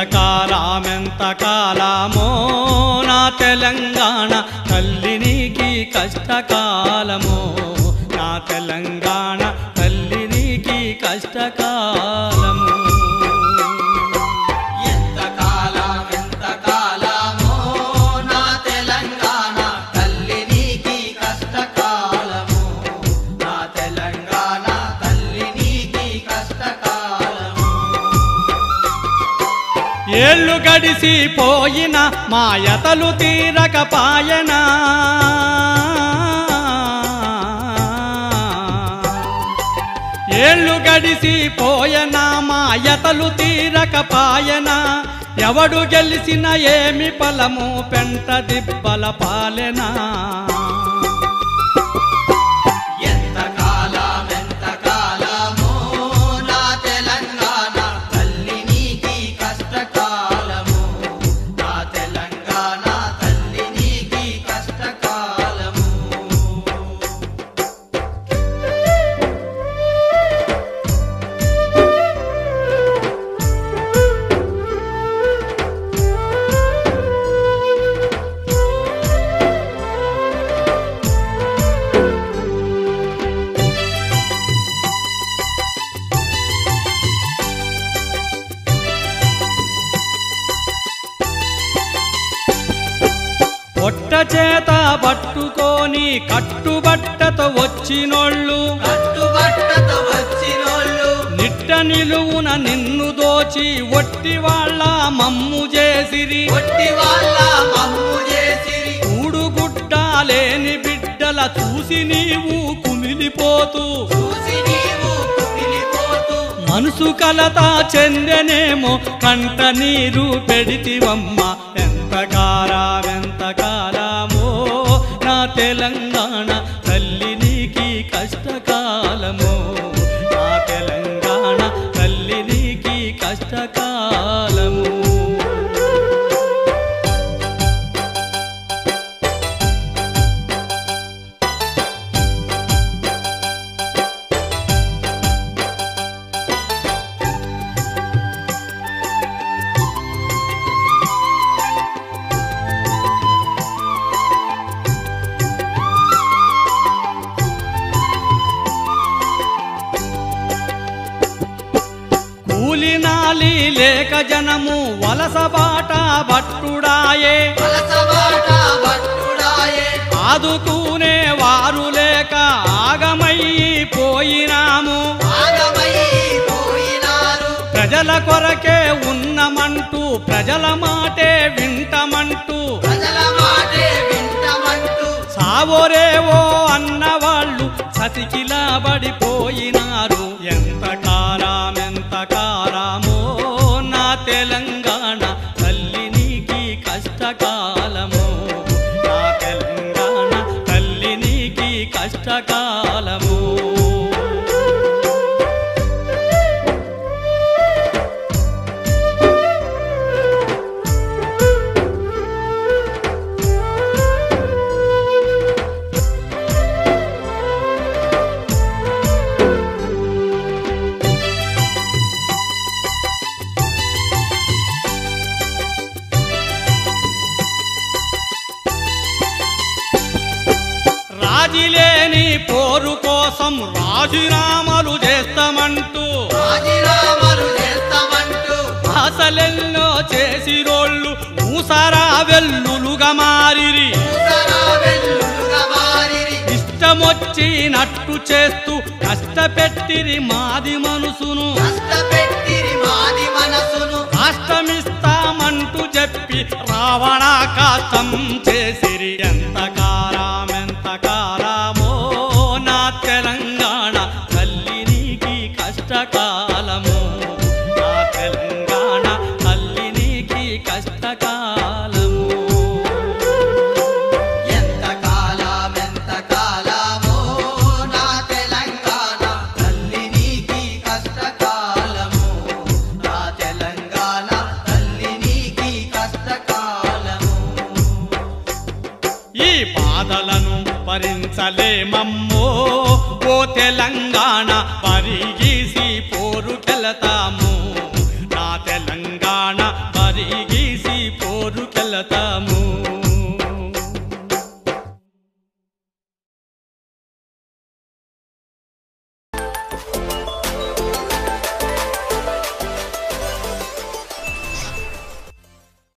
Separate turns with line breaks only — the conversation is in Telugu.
కాలమో నా తెలంగాణ తల్లి నీకి కష్టకాలమో నా తెలంగాణ తల్లి నీకి కష్టకాలము
ఎంత కాలమో నా తెలంగాణ తల్లి నీకి కష్టకాలము నా తెలంగాణ తల్లి నీకి కష్టకాలము
ఏళ్ళు గడిసిపోయిన మాయతలు తీరకపాయనా ఏళ్ళు గడిసిపోయనా మాయతలు తీరకపాయనా ఎవడు గెలిసిన ఏమి ఫలము పెంట దిబ్బల పాలెనా
ఎంత కాలమో నా తెలంగాణ తల్లి నీకి కష్టకాలము నా తెలంగాణ తల్లి నీకి కష్టకాలము
పొట్ట చేత పట్టుకొని కట్టుబట్టతో వచ్చినోళ్ళు నిట్ట నిలువున నిన్ను దోచి ఒట్టి వాళ్ళ మమ్ము చేసిరి ఊడుగుడ్డ లేని బిడ్డల చూసి నీవు కుమిలిపోతూ మనసు కలత చెందెనేమో కంట నీరు పెడితివమ్మ ఎంత కాలమో నా తెలంగాణ తల్లి నీకి కష్టకాలమో నా తెలంగాణ తల్లి నీకి కష్టకాలము కూలినాలి లేక జనము వలసబాట బట్టుడాయే ఆదుకునే వారు లేక ఆగమైపోయినాము ప్రజల కొరకే ఉన్నమంటూ ప్రజల మాటే వింటమంటూ సావోరేవో అన్నవాళ్ళు సతికిలా పడిపోయినారు ఎంత కాలమో నా తెలంగాణ తల్లి నీకి కష్టకాలము నా తెలంగాణ తల్లి నీకి కష్టకాలము రాజీలేని పోరు కోసం రాజీనామాలు చేస్తామంటూ ఆశలెన్నో చేసిరోళ్ళు ఊసరా వెల్లులుగా మారిరి ఇష్టమొచ్చినట్టు చేస్తూ కష్టపెట్టిరి మాది మనసును రాష్ట్రమిస్తామంటూ చెప్పి రావణాకాశం చేసిరి ఎంత కాలమో నా తెలంగాణ తల్లి నీకి కష్టకాలము నా తెలంగాణ తల్లి నీకి కష్టకాలము
ఎంత కాలమో నా తెలంగాణ తల్లి నీకి కష్టకాలము నా తెలంగాణ తల్లి నీకి కష్టకాలము
ఈ బాధలను భరించలేమమ్మో ఓ తెలంగాణ పరిగీసి పోరుకెళతాము నా తెలంగాణ గీసి పోరుకెళతాము.